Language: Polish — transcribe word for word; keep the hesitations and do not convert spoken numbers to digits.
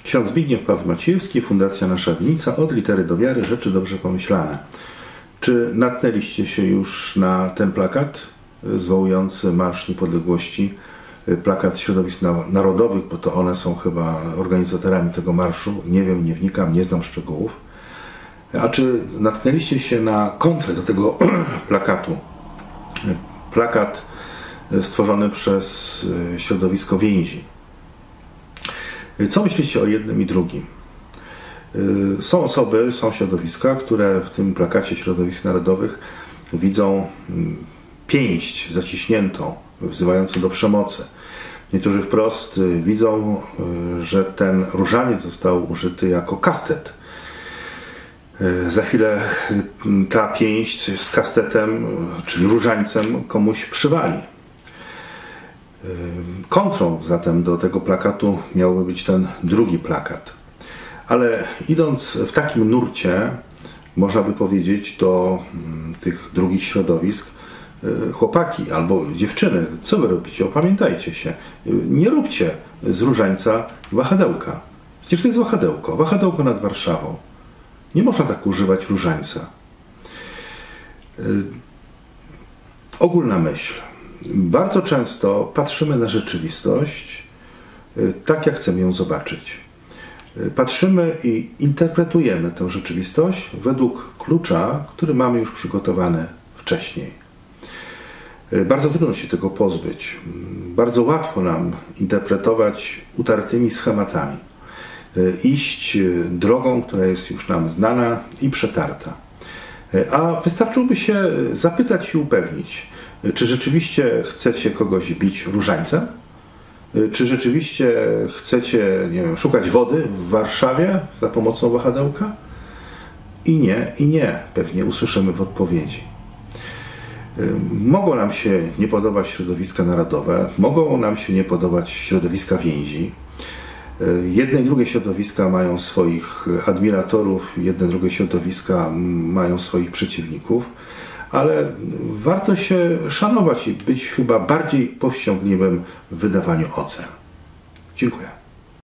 Ksiądz Zbigniew Paweł Maciejewski, Fundacja Nasza Winnica, od litery do wiary, rzeczy dobrze pomyślane. Czy natknęliście się już na ten plakat zwołujący Marsz Niepodległości, plakat środowisk narodowych, bo to one są chyba organizatorami tego marszu? Nie wiem, nie wnikam, nie znam szczegółów. A czy natknęliście się na kontrę do tego plakatu? Plakat stworzony przez środowisko więzi. Co myślicie o jednym i drugim? Są osoby, są środowiska, które w tym plakacie środowisk narodowych widzą pięść zaciśniętą, wzywającą do przemocy. Niektórzy wprost widzą, że ten różaniec został użyty jako kastet. Za chwilę ta pięść z kastetem, czyli różańcem, komuś przywali. Kontrą zatem do tego plakatu miałby być ten drugi plakat. Ale idąc w takim nurcie, można by powiedzieć do tych drugich środowisk: chłopaki albo dziewczyny, co wy robicie? Opamiętajcie się. Nie róbcie z różańca wahadełka. Przecież to jest wahadełko, wahadełko nad Warszawą. Nie można tak używać różańca. Ogólna myśl. Bardzo często patrzymy na rzeczywistość tak, jak chcemy ją zobaczyć. Patrzymy i interpretujemy tę rzeczywistość według klucza, który mamy już przygotowany wcześniej. Bardzo trudno się tego pozbyć. Bardzo łatwo nam interpretować utartymi schematami. Iść drogą, która jest już nam znana i przetarta. A wystarczyłoby się zapytać i upewnić, czy rzeczywiście chcecie kogoś bić różańcem? Czy rzeczywiście chcecie, nie wiem, szukać wody w Warszawie za pomocą wahadełka? I nie, i nie, pewnie usłyszymy w odpowiedzi. Mogą nam się nie podobać środowiska narodowe, mogą nam się nie podobać środowiska więzi. Jedne i drugie środowiska mają swoich admiratorów, jedne i drugie środowiska mają swoich przeciwników, ale warto się szanować i być chyba bardziej powściągliwym w wydawaniu ocen. Dziękuję.